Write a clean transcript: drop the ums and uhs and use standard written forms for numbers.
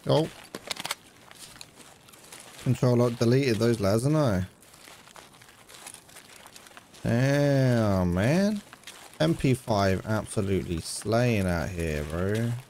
Oh. Control deleted those lads, haven't I? Damn, man. MP5 absolutely slaying out here, bro.